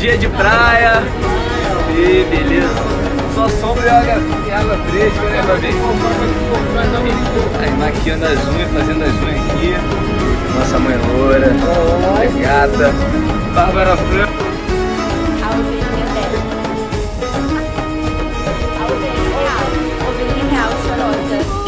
dia de praia. E beleza. Só sombra e água fresca, né, Babi? Aí maquiando as unhas, fazendo as unhas aqui. Nossa mãe loura, a gata, Bárbara Fran. A ovelhinha dela. A ovelhinha real, chorosa.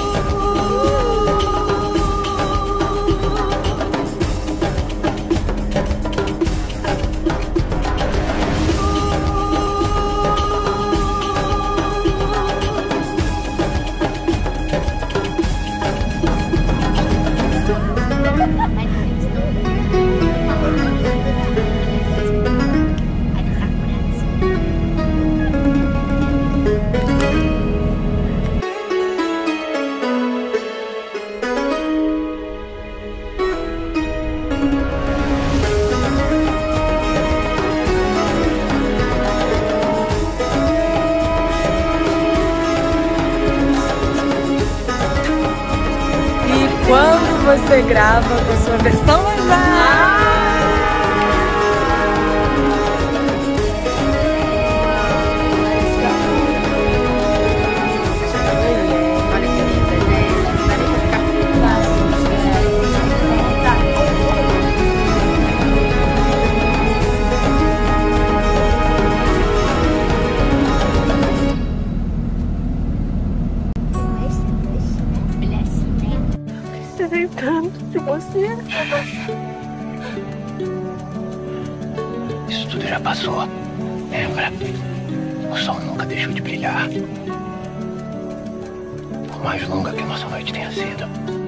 Quando você grava com sua versão já. Olha que linda, né? Precisei tanto de você. Isso tudo já passou. Lembra? O sol nunca deixou de brilhar. Por mais longa que a nossa noite tenha sido.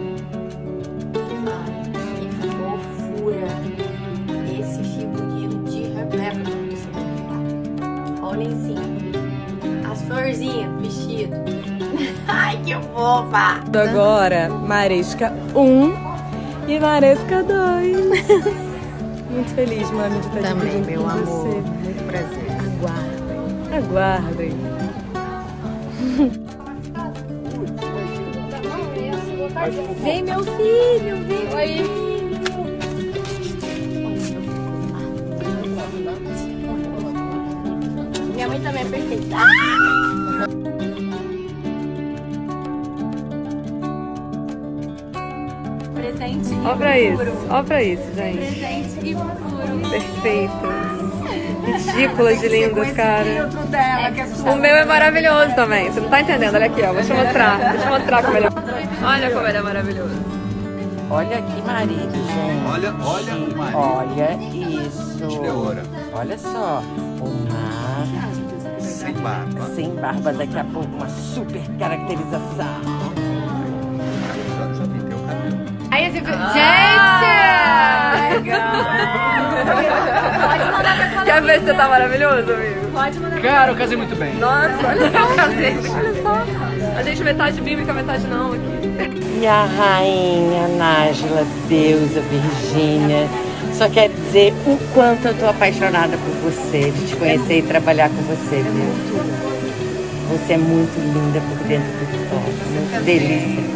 Que fofura. Esse figurino de Rebeca que você vai pegar. Olhem sim. As florzinhas do vestido. Ai, que fofa! Agora, Maresca 1 e Maresca 2. Muito feliz, mami, de estar Também, dividindo meu com amor. você. Muito prazer. Aguardem. Vem, meu filho, vem. Oi. Minha mãe também é perfeita. Presente e Olha pra isso, olha pra isso, gente. presente e futuro. Perfeitas. Ridículas de lindas, cara. Dela, que é O meu é maravilhoso também. Você não tá entendendo? Olha aqui, ó. Vou te mostrar. Deixa eu mostrar como ele é. Olha como ele é maravilhoso. Olha que marido, gente. Olha o marido. Olha isso. Meteora. Olha só. Uma Sem barba. sem barba, daqui a pouco uma super caracterização. Já pintei o cabelo. Aí esse gente! Pode mandar pra Quer ver se você tá maravilhoso, amigo? Pode mandar. Cara, eu casei muito bem. Nossa, olha só, gente. Olha só. A gente metade bíblica, metade não aqui. Minha rainha Nájila, deusa Virgínia, só quero dizer o quanto eu tô apaixonada por você, de te conhecer e trabalhar com você, viu? Você é muito linda por dentro e por fora, muito delícia.